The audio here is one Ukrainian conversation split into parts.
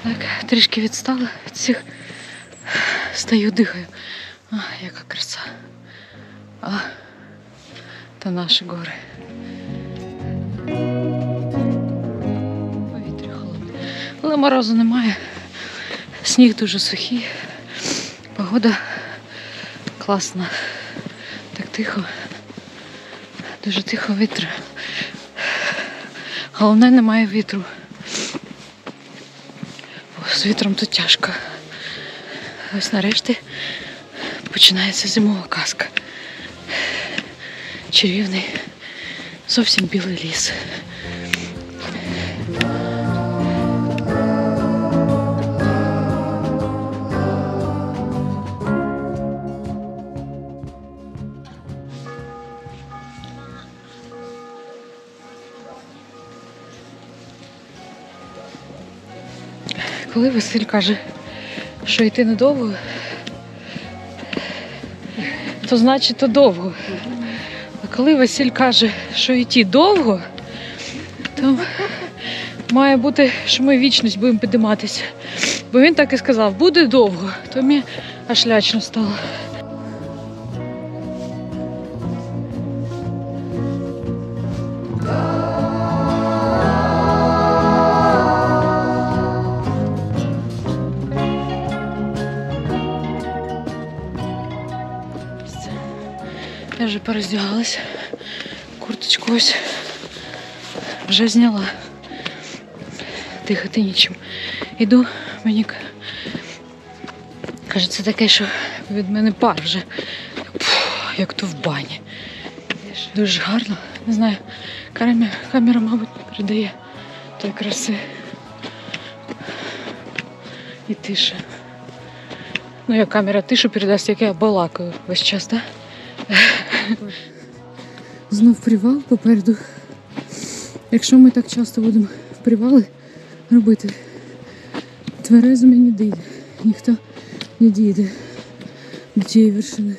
Так, трішки відстала від всіх. Стою, дихаю. А, яка краса. А, та наші гори. Повітря холодне. Але морозу немає. Сніг дуже сухий. Погода класна. Так тихо. Дуже тихо, вітер. Головне, немає вітру. Бо з вітром тут тяжко. Ось нарешті починається зимова казка. Чарівний, зовсім білий ліс. Коли Василь каже, що йти недовго, то значить то довго. А коли Василь каже, що йти довго, то має бути, що ми вічність будемо підійматися. Бо він так і сказав, буде довго, то мені аж лячно стало. Я вже пороздягалась, курточку ось вже зняла, дихати нічим. Іду, мені каже, це таке, що від мене пар вже, як то в бані. Дуже гарно, не знаю, камера, мабуть, передає тої краси і тиша. Ну, як камера тишу передасть, як я балакаю весь час, так? Знов привал попереду. Якщо ми так часто будемо привали робити, тверезо не дійде. Ніхто не дійде до тієї вершини.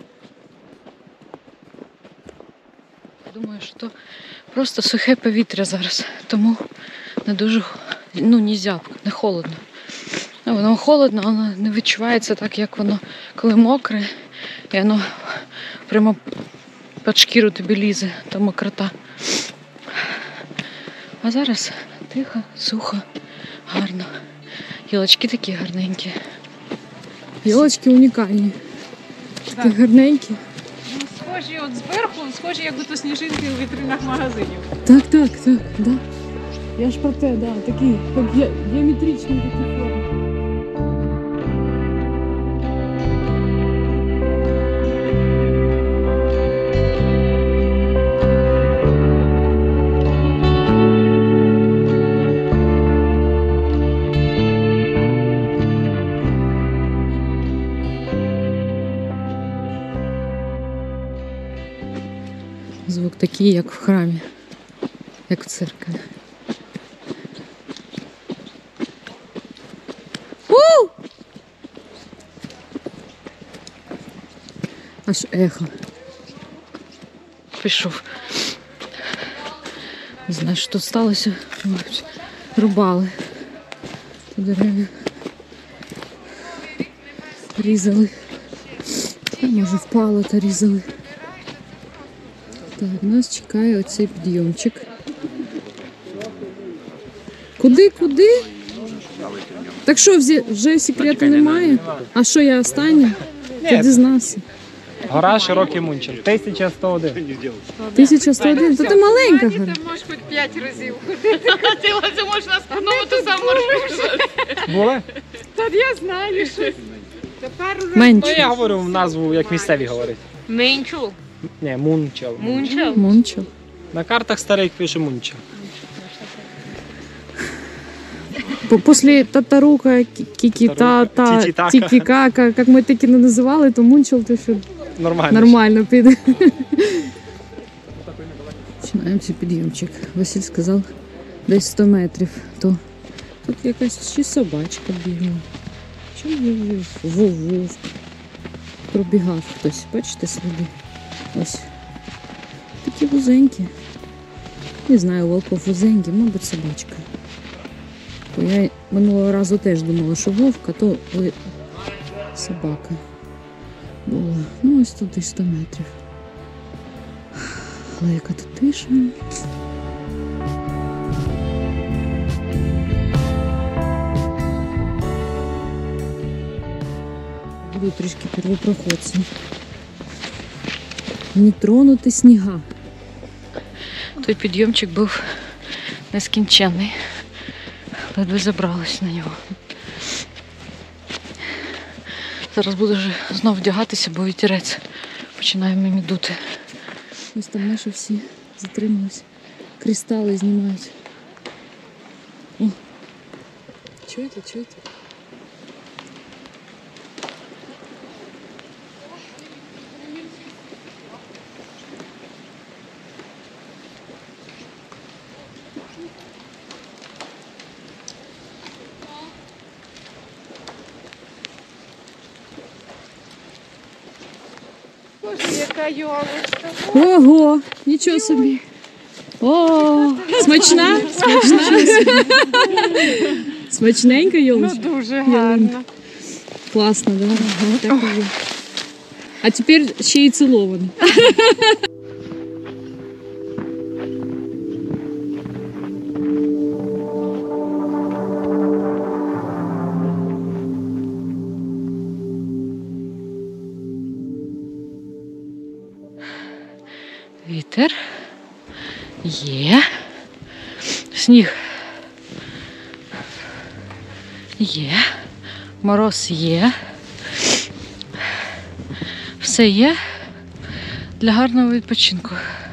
Думаю, що то просто сухе повітря зараз. Тому не дуже, не зябко, не холодно. Воно холодно, воно не відчувається так, як воно, коли мокре. І воно прямо під шкіру тобі лізе, та мокрота. А зараз тихо, сухо, гарно. Гілочки такі гарненькі. Гілочки унікальні. Такі гарненькі. Ну, схожі от зверху, схожі, як ото сніжинки у вітринах магазинів. Так, да. Я ж про те, да, такі, як геометричні такі форми. Звук такий, як в храмі, як в церкві. Аж ехо. Пішов. Не знаю, що тут сталося. Рубали. Дерева. Різали. Може впало та різали. Так, нас чекає оцей підйомчик. Куди? Так що, вже секрету немає? А що, я остання? Ти дізнався. Гора Широкий Мунчел. 1101. 1101? То ти маленька гора. Ти можеш хоч 5 разів ходити. Хотіла, це можна знову ту саму робити. Були? Та я знаю, що. Тепер уже... Ну, я говорю назву, як місцеві говорять. Менчул. Ні, Мунчел. Мунчел. На картах старих пише Мунчел. После Татарука, Тики-Кака, как мы таки называли, то Мунчел, то що нормально піде. Починаємо цей підйомчик. Василь сказав, десь 100 метрів. То тут якась ще собачка бігла. Чому вовк? Пробігав хтось. Бачите сліди? Ось. Такі вузенькі. Не знаю, волков вузенькі, мабуть, собачка. Бо я минулого разу теж думала, що вовк, а то собака була. Ну, ось тут десь 100 метрів. Але яка тут тиша. Буду трішки первопроходцем. Не тронути сніга. Той підйомчик був нескінченний. Ледве забралась на нього. Зараз буду вже знов вдягатися, бо вітерець починає мені дути. Ось там наші всі затримались. Кристали знімають. О! Чуєте, чуєте? Боже, яка йолочка. Ого, нічого собі. О, смачна? Смачна? Смачненька Ну йолочка? дуже гарно. Класно, да? Ага, так і є. А тепер ще й цілований. Вітер є, сніг є, мороз є, все є для гарного відпочинку.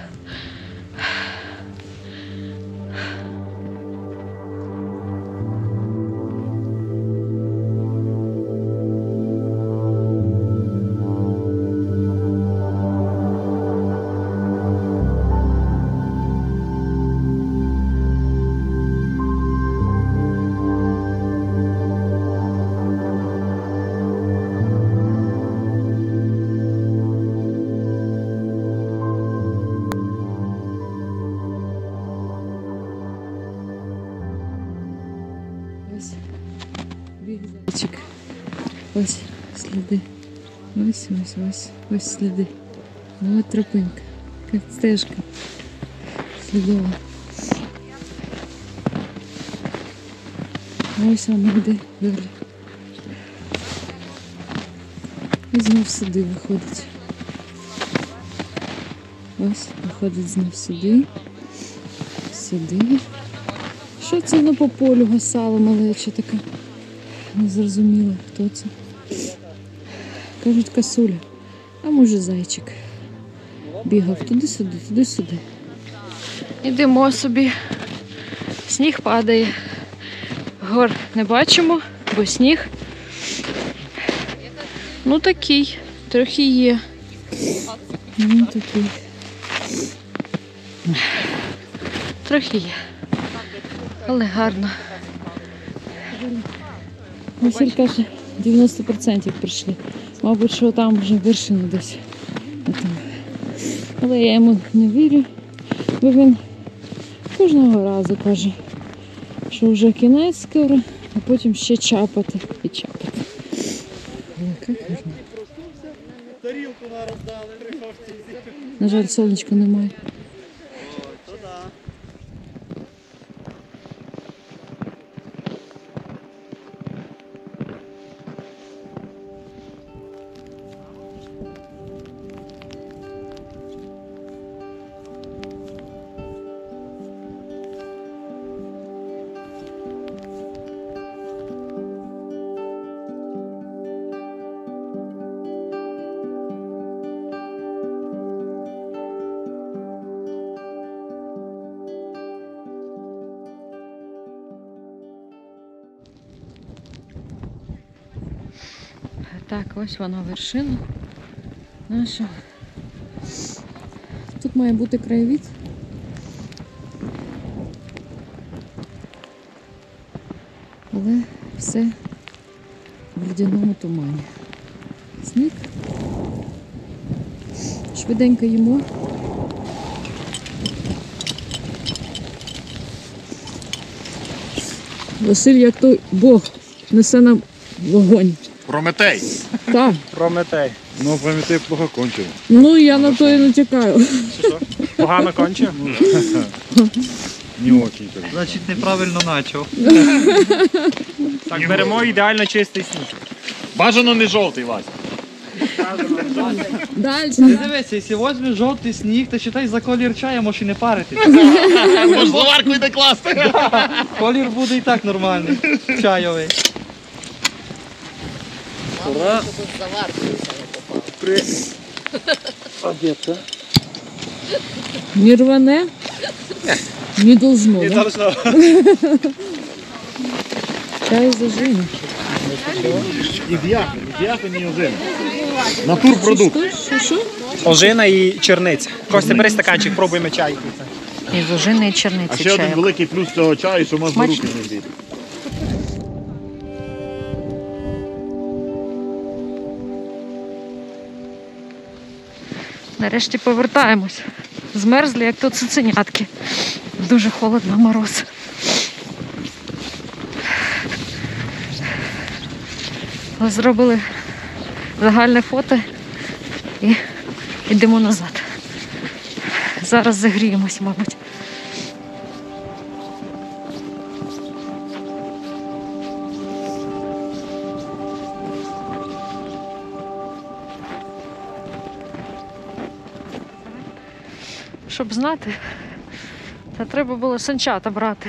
Ось біг зайчик. Ось сліди. Ось сліди. Ось тропинка. Як стежка. Слідова. Ось вона йде далі. І знов сюди виходить. Ось виходить знов сюди. Сюди. Що це воно по полю гасало малече таке? Не зрозуміло, хто це. Кажуть, косуля. А може зайчик. Бігав туди-сюди, туди-сюди. Ідемо собі. Сніг падає. Гор не бачимо, бо сніг. Ну такий, трохи є. Ну такий. Трохи є. Але гарно. Василь каже, 90% прийшли. Мабуть, що там вже вершина десь. Але я йому не вірю, бо він кожного разу каже, що вже кінець скоро, а потім ще чапати і чапати. Але як гарно. На жаль, сонечка немає. Так, ось вона вершина наша. Тут має бути краєвид. Але все в льодяному тумані. Сніг. Швиденько їмо. Василь, як той Бог, несе нам вогонь. Прометей. Так. Прометей. Ну, Прометей плохо кончив. Ну, я на то і натякаю. Що? Погано кончив? Не очень так. Значить, неправильно почав. Так, беремо ідеально чистий сніг. Бажано не жовтий, Вася. Далі. Дивися, якщо візьмеш жовтий сніг, то считай за колір чая можеш і не паритись. Може, заварку йде класти. Колір буде і так нормальний. Чайовий. Ура! Не рване? Не должно, І да? должно. Чай зажим. І в'яхи не ожини. Натурпродукт. Що? Ожина і черниця. Костя, бери стаканчик, пробуємо чай. Із ожини і А черниці ще один великий плюс цього чаю, що можна руки не бити. Нарешті повертаємось. Змерзли, як тут цуценятки. Дуже холодно, мороз. Але зробили загальне фото і йдемо назад. Зараз загріємось, мабуть. Щоб знати, та треба було санчата брати.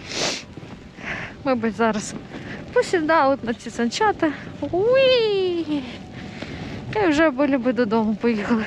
Ми б зараз посідали б на ці санчата. Уї! І вже були б додому поїхали.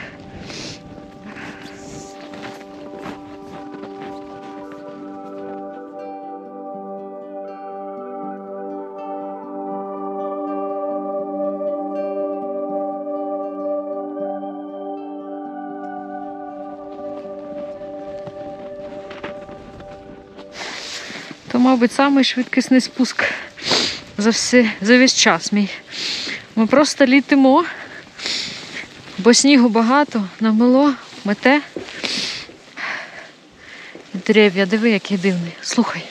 То, мабуть, самий швидкісний спуск за весь час мій. Ми просто літимо, бо снігу багато, намело, мете. Дерев'я, диви, який дивний. Слухай.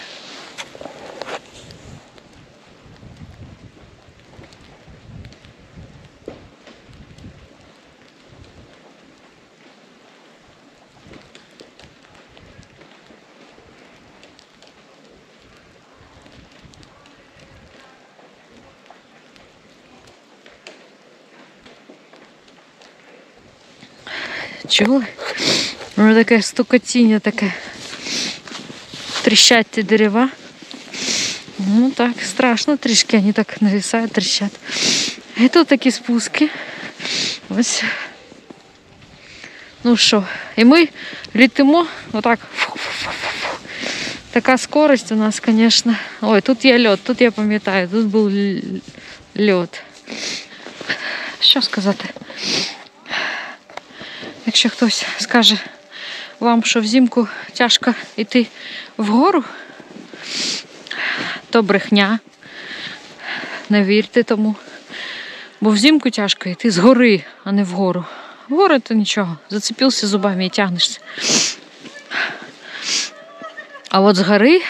Чули? Воно таке стукотіння таке. Тріщать ті дерева. Ну так, страшно трішки, вони так нависають, тріщать. І тут такі спуски. Ось. Ну що, і ми літимо отак. Така скорость у нас, звісно. Ой, тут є льод, тут я пам'ятаю, тут був льод. Що сказати? Якщо хтось скаже вам, що взимку тяжко йти вгору, то брехня. Не вірте тому. Бо взимку тяжко йти згори, а не вгору. Вгору то нічого. Зацепився зубами і тягнешся. А от згори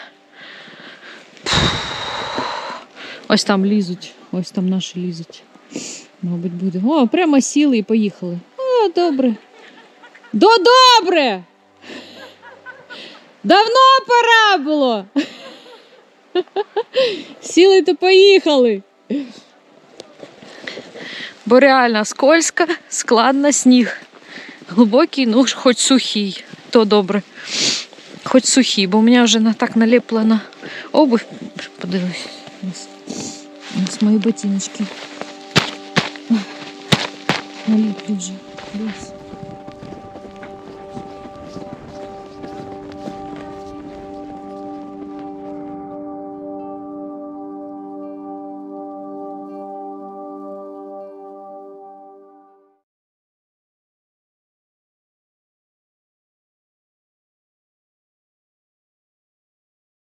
ось там лізуть. Ось там наші лізуть. Мабуть, буде. О, прямо сіли і поїхали. О, добре. Добре! Давно пора було. Сіли то поїхали. Бо реально скользко, складно, сніг. Глибокий, ну хоч сухий, то добре. Хоч сухий, бо у мене вже так наліплена обувь. Подивись. Ось мої ботиночки. Наліплю вже. Дивись.